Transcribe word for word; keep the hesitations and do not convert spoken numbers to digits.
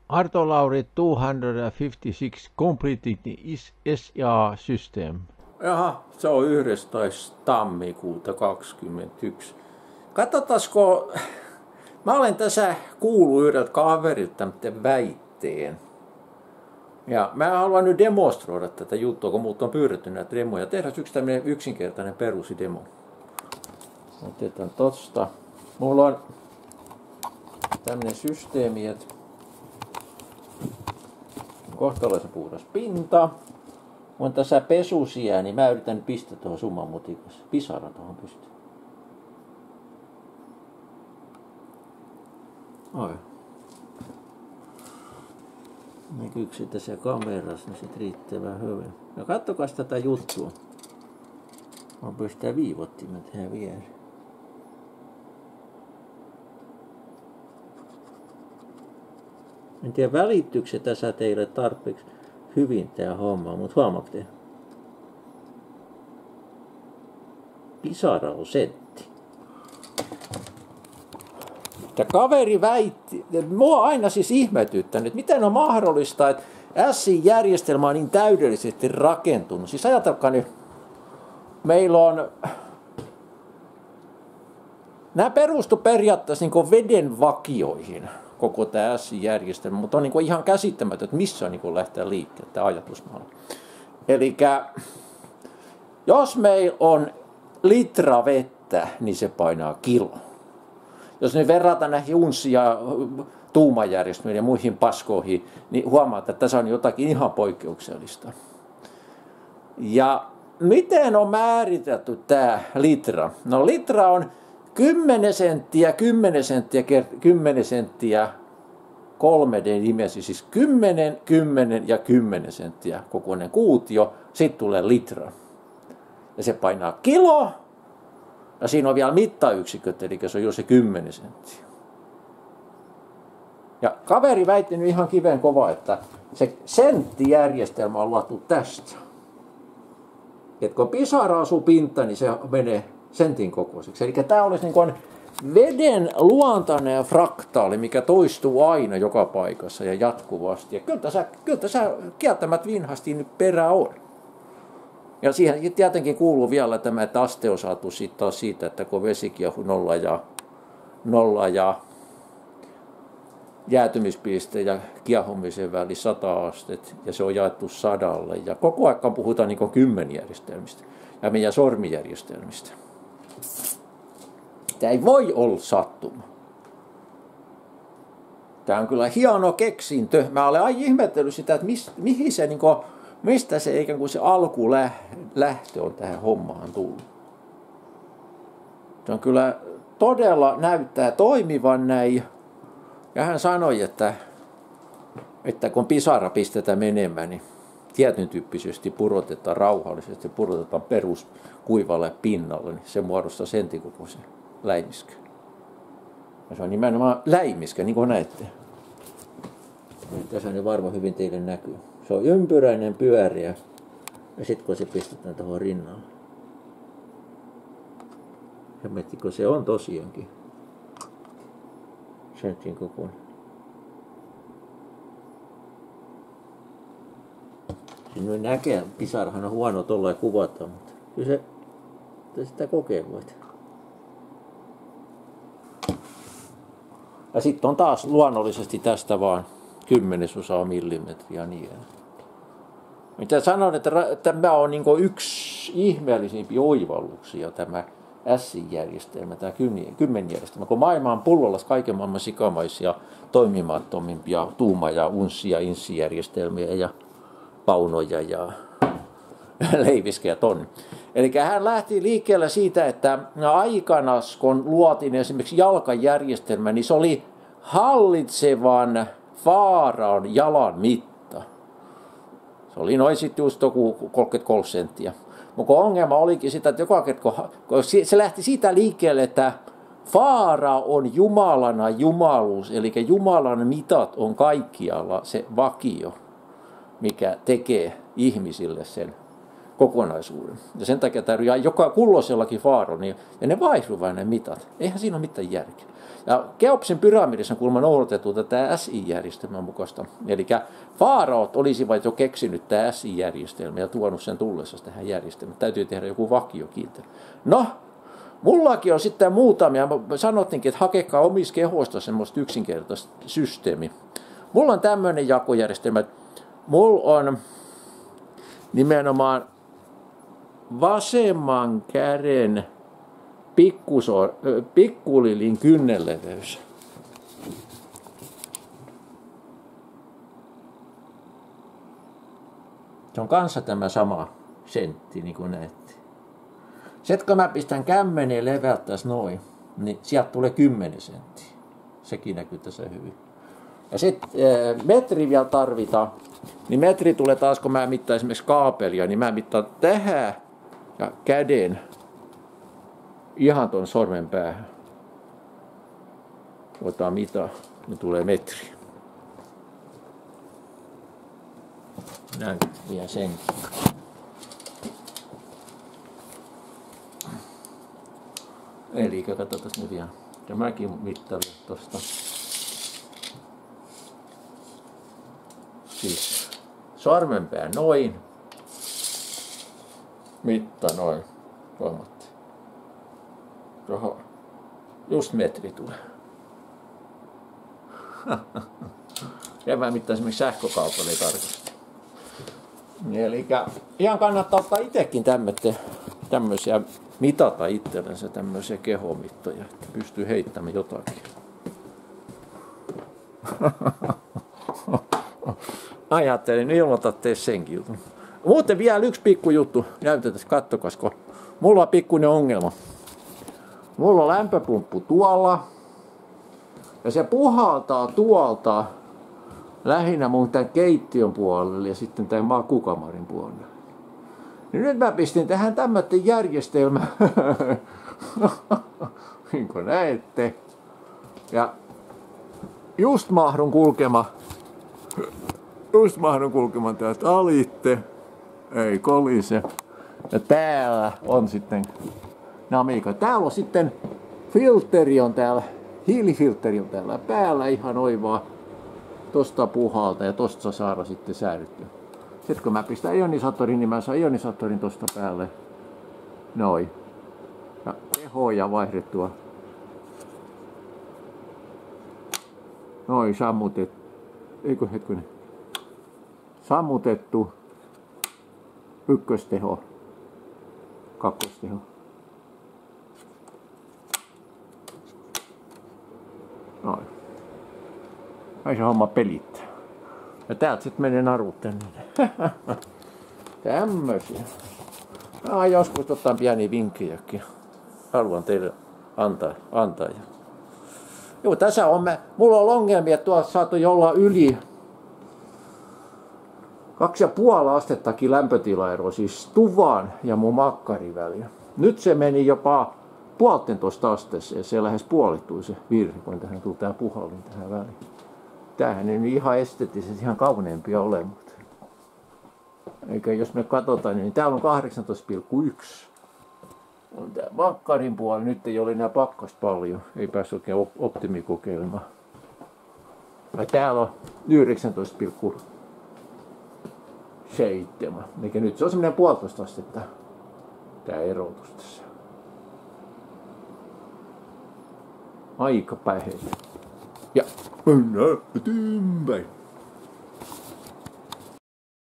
Arto Lauri two hundred fifty-six completed is S A system. Jaha, se on yhdestoista tammikuuta kaksikymmentäyksi. Katsotaanko, mä olen tässä kuullut yhdeltä kaverilta tämmöisen väitteen. Ja mä haluan nyt demonstroida tätä juttua, kun muut on pyydetty näitä demoja. Tehdään yksi tämmöinen yksinkertainen perusidemo. Otetaan tosta. Mulla on tämmöinen systeemi, että kohtalaisen puhdas pinta. On tässä pesusia, niin mä yritän pistää tuohon summan mutikassa. Pisara tuohon pystyy. Oi. Näkyykö se tässä kamerassa, niin sit riittävän hyvin. No kattokas tätä juttua. Mä pystyn viivottimen tähän vielä. En tiedä välittyykö se tässä teille tarpeeksi hyvin tää homma, mutta huomaako te? Pisara on sentti. Tämä kaveri väitti, mua aina siis ihmetyttänyt, miten on mahdollista, että S I-järjestelmä on niin täydellisesti rakentunut. Siis ajatelkaa nyt, meillä on, nämä perustu periaatteessa niin veden vakioihin, koko tämä S I-järjestelmä, mutta on niin ihan käsittämätöntä, että missä niin lähtee liikkeelle tämä ajatusmaailma. Eli jos meillä on litra vettä, niin se painaa kilo. Jos ne verrataan näihin unssi- ja tuumajärjestelmiin ja muihin paskoihin, niin huomaat, että tässä on jotakin ihan poikkeuksellista. Ja miten on määritelty tämä litra? No litra on kymmenen senttiä, kymmenen senttiä, kymmenen senttiä, kolme D-dimensi, siis kymmenen, kymmenen ja kymmenen senttiä kokoinen kuutio, sitten tulee litra. Ja se painaa kilo, ja siinä on vielä mittayksiköt, eli se on jo se kymmenen senttiä. Ja kaveri väitti nyt ihan kiveen kova, että se senttijärjestelmä on luotu tästä. Et kun pisara asuu pinta, niin se menee sentin kokoiseksi. Eli tämä olisi niin kuin veden luontainen fraktaali, mikä toistuu aina joka paikassa ja jatkuvasti. Ja kyllä tässä, kyllä tässä kieltämättä vinhasti nyt perä on. Ja siihen tietenkin kuuluu vielä tämä, että aste on saatu siitä, siitä että kun vesi kiehuu nolla ja, nolla ja jäätymispiste ja kiehumisen väli sata astetta, ja se on jaettu sadalle. Ja koko ajan puhutaan niin kuin kymmenjärjestelmistä ja meidän sormijärjestelmistä. Tämä ei voi olla sattuma. Tämä on kyllä hieno keksintö. Mä olen aina ihmetellyt sitä, että mis, mihin se, niin kuin, mistä se ikään kuin se alkulähtö on tähän hommaan tullut. Se on kyllä todella näyttää toimivan näin. Ja hän sanoi, että, että kun pisara pistetään menemään, niin tietyn tyyppisesti purotetaan rauhallisesti, purotetaan peruskuivalle pinnalle, niin se muodostaa sentin kokoisen läimiskön. Ja se on nimenomaan läimiskö, niin kuin näette. Tässä on varmaan hyvin teille näkyy. Se on ympyräinen pyöriä, ja sitten kun se pistetään tuohon rinnalle. Ja miettikö se on tosiaankin sentin kokoinen. Siinä näkee, pisarahan on huono tuolla kuvata, mutta kyllä se, sitä kokeiluita. Ja sitten on taas luonnollisesti tästä vaan kymmenesosaa millimetriä niin. Mitä sanon, että tämä on niin kuin yksi ihmeellisimpiä oivalluksia, tämä S I-järjestelmä, tämä kymmenjärjestelmä, kun maailma on pullolla kaiken maailman sikamaisia, toimimattomimpia tuuma- ja unssi- ja inssi-järjestelmiä ja paunoja ja leiviskejä tonni. Eli hän lähti liikkeelle siitä, että aikana, kun luotiin esimerkiksi jalkajärjestelmä, niin se oli hallitsevan faaraon jalan mitta. Se oli noin sitten just kolmekymmentäkolme senttiä. Mutta ongelma olikin sitä, että joka kerta, kun se lähti siitä liikkeelle, että faara on Jumalana jumaluus, eli Jumalan mitat on kaikkialla se vakio, mikä tekee ihmisille sen kokonaisuuden. Ja sen takia täytyy joka kulloisellakin faaro, niin, ja ne vaihtuvat ne mitat. Eihän siinä ole mitään järkeä. Ja Keopsin pyramidissa on kuulemma noudatettu tätä S I-järjestelmän mukaista. Eli faaraot olisivat jo keksinyt tämä S I-järjestelmä ja tuonut sen tullessa tähän järjestelmään. Täytyy tehdä joku vakiokiinteä. No, mullakin on sitten muutamia. Sanottiinkin, että hakekaa omissa kehoista semmoista yksinkertaista systeemiä. Mulla on tämmöinen jakojärjestelmä, että mulla on nimenomaan vasemman käden pikkusor, pikkulilin kynnenleveys. Se on kanssa tämä sama sentti, niin kuin näette. Sitten kun mä pistän kämmeneen leväyttäis noin, niin sieltä tulee kymmenen senttiä. Sekin näkyy tässä hyvin. Ja sitten metri vielä tarvitaan. Niin metri tulee taas, kun mä mittaan esimerkiksi kaapelia, niin mä mittaan tähän ja käden ihan ton sormen päähän. Otetaan mitä, niin tulee metri. Näin vielä senkin. Eli katsotaan nyt vielä. Ja mäkin mittailin tosta. Siis sormenpää noin. Mitta noin. Huomatte. Roho. Just metri tulee. Ja mä mittaan esimerkiksi sähkökaupalla ei tarkasti. Eli ihan kannattaa ottaa itsekin tämmöisiä, mitata itsellensä tämmöisiä kehomittoja, että pystyy heittämään jotakin. Ajattelin ilmoittaa teille senkin jutun. Muuten vielä yksi pikku juttu. Näytetään, kattokas, kun mulla on pikkuinen ongelma. Mulla on lämpöpumppu tuolla. Ja se puhaltaa tuolta lähinnä mun tämän keittiön puolelle ja sitten tämän makukamarin puolelle. Ja nyt mä pistin tähän tämmöinen järjestelmä. Niin kuin näette. Ja just mahdun kulkema. Just mahdun kulkemaan täältä alitte. Ei kolise. Ja täällä on sitten Namika. Täällä on sitten filteri on täällä. Hiilifilteri on täällä päällä ihan oivaa. Tosta puhalta ja tosta saa saada sitten säädettyä. Sitten kun mä pistän ionisaattorin, niin mä saan ionisaattorin tosta päälle. Noin. Ja tehoja vaihdettua. Noin, sammutettu. Eikö hetkinen. Sammutettu. Ykkösteho. Kakkosteho. Noin. Ai se homma pelittää. Ja täältä sitten menee narut tänne. Tämmösiä. Ah, joskus ottaa pieniä vinkkejäkin. Haluan teille antaa. antaa. Joo, tässä on mä. Mulla on ongelmia, että tuolla saattoi olla yli kaksi ja puoli astettakin lämpötilaero, siis tuvan ja mun makkarin väliä. Nyt se meni jopa puoltentoista asteeseen, se lähes puolittui se virhe, kun tähän tuli tää puhallin tähän väliin. Tämähän ei ihan esteettisesti ihan kauneempia ole, mutta eikä jos me katsotaan, niin täällä on kahdeksantoista pilkku yksi. On tää makkarin puoli, nyt ei ole enää pakkasta paljon, ei päässyt oikein optimikokeilemaan. Ja täällä on yhdeksäntoista pilkku seitsemän, eikä nyt se on semmoinen puolitoista astetta tää erotus tässä. Aika päheitä. Ja mennään eteenpäin.